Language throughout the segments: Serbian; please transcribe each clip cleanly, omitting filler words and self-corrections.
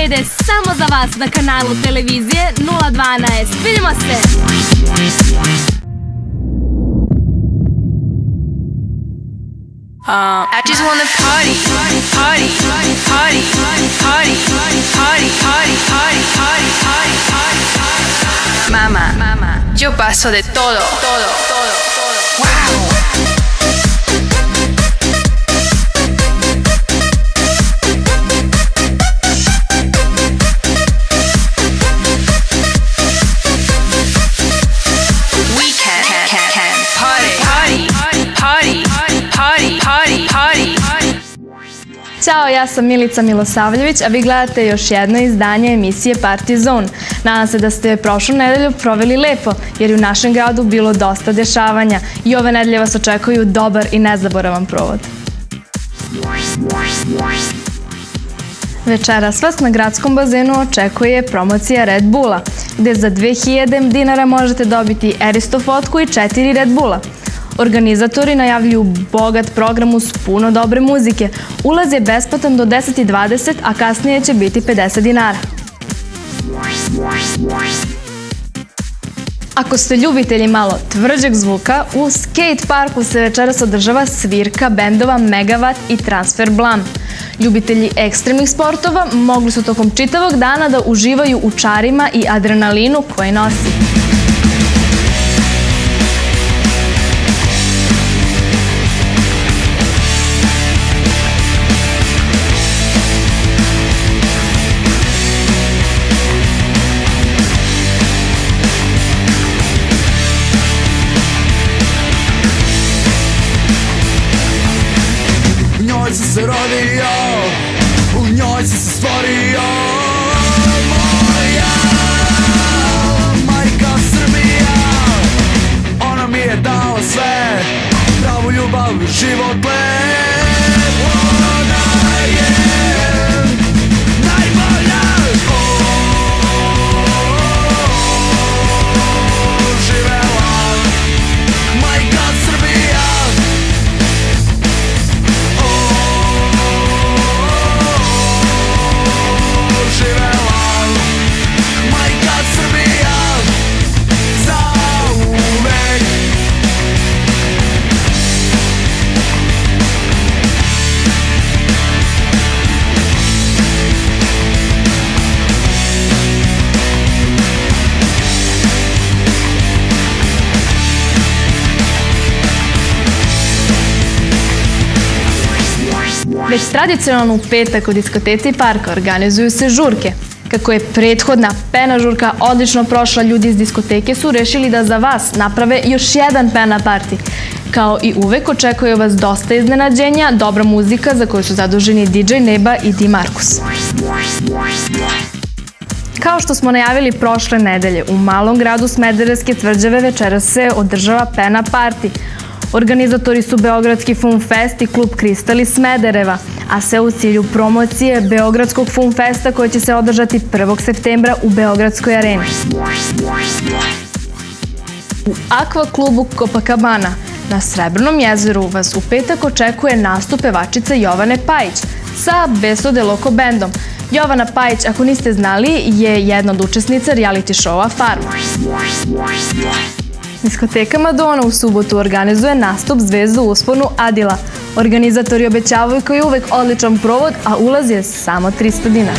srede samo za vas na kanalu televizije 012. Vidimo se! I just wanna party, party, party, party, party, party, party, party, party, party. Mamá, yo paso de todo, todo, todo, todo. Wow. Ćao, ja sam Milica Milosavljević, a vi gledate još jedno izdanje emisije Party Zone. Nadam se da ste prošlu nedelju proveli lepo, jer je u našem gradu bilo dosta dešavanja i ove nedelje vas očekuju dobar i nezaboravan provod. Večeras vas na gradskom bazenu očekuje promocija Red Bulla, gde za 2000 dinara možete dobiti Eristo fotku i 4 Red Bulla. Organizatori najavljuju bogat program uz puno dobre muzike. Ulaz je besplatan do 10:20, a kasnije će biti 50 dinara. Ako ste ljubitelji malo tvrđeg zvuka, u skate parku se večeras održava svirka bendova Megawatt i Transfer Blam. Ljubitelji ekstremnih sportova mogli su tokom čitavog dana da uživaju u čarima i adrenalinu koji nosi. Se rodio, u njoj si se stvorio. Moja majka Srbija, ona mi je dala sve, pravu ljubav, život lep. Ona je najbolja. Živela majka Srbija. Već tradicionalno u petak u diskoteci Parka organizuju se žurke. Kako je prethodna pena žurka odlično prošla, ljudi iz diskoteke su rešili da za vas naprave još jedan pena party. Kao i uvek očekuje vas dosta iznenađenja, dobra muzika za koju su zaduženi DJ Neba i Di Markus. Kao što smo najavili prošle nedelje, u malom gradu Smederevske Tvrđave večeras se održava pena party. Organizatori su Beogradski Fun Fest i klub Kristal iz Smedereva, a sve u cilju promocije Beogradskog Fun Festa koji će se održati 1. septembra u Beogradskoj areni. U Aqua klubu Copacabana na Srebrnom jezeru vas u petak očekuje nastup pevačice Jovane Pajić sa Beso de Loco bandom. Jovana Pajić, ako niste znali, je jedna od učesnica reality showa Farma. Diskoteka Madonna u subotu organizuje nastup zvezdu u usponu Adila. Organizatori obećavaju kao i uvek odličan provod, a ulaz je samo 300 dinara.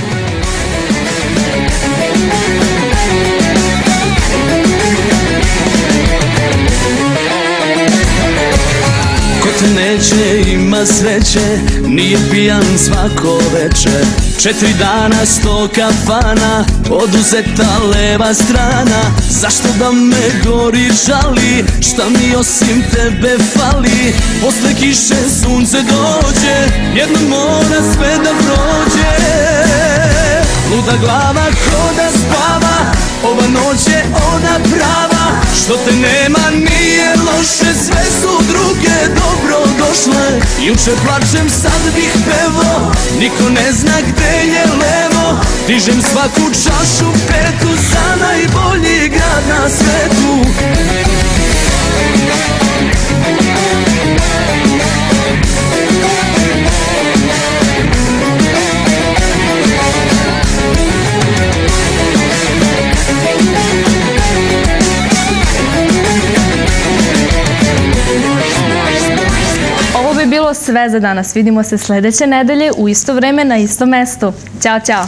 Ko te neće ima sreće, nije pijan svako veče. 4 dana 100 kafana, oduzeta leva strana. Zašto da me gori žali, šta mi osim tebe fali? Posle kiše sunce dođe, jednom mora sve da prođe. Luda glava ko da spava, ova noć je ona prava. Što te nema nije loše, sve su druge dobro došle. Juče plačem, sad bih pevo, niko ne zna gde je levo. Dižem svaku čašu petu za najbolji grad na svetu. sve za danas. Vidimo se sledeće nedelje u isto vreme na istom mestu. Ćao, ćao!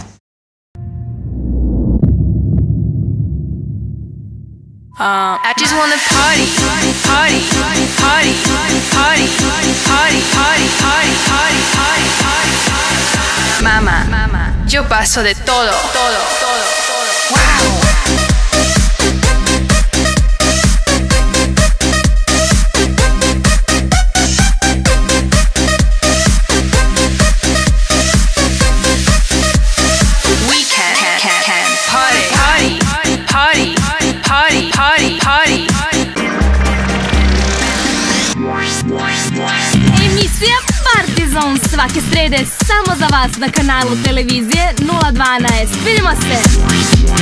I just wanna party, party, party, party, party, party, party, party, party. Mama, yo paso de todo, todo, todo, todo. Wow. Emisija Partizon svake srede samo za vas na kanalu televizije 012. Vidimo se!